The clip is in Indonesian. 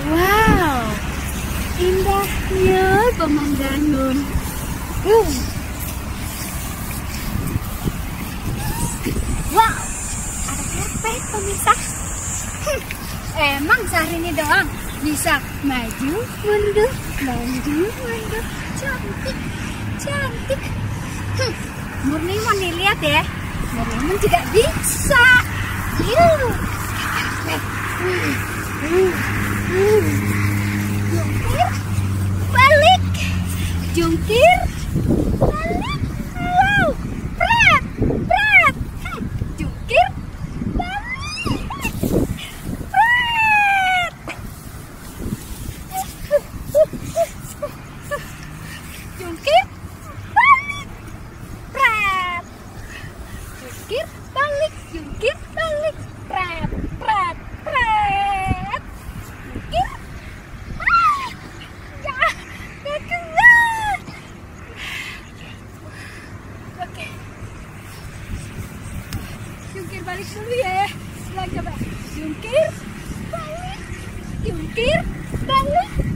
Wow, indahnya pemandangan. Wow, ada karpet pemirsa. Emang sehari ini doang bisa maju mundur, maju mundur, cantik, cantik. Murni lihat ya, Murni juga bisa. Jungkir, balik, jungkir, balik, wow, pret, pret, jungkir, balik, pret, jungkir, balik, pret, jungkir, balik, jungkir, balik, pret, pret, pret, jungkir, ya keluar. Oke, jungkir balik dulu ya. Coba jungkir, balik, jungkir, balik.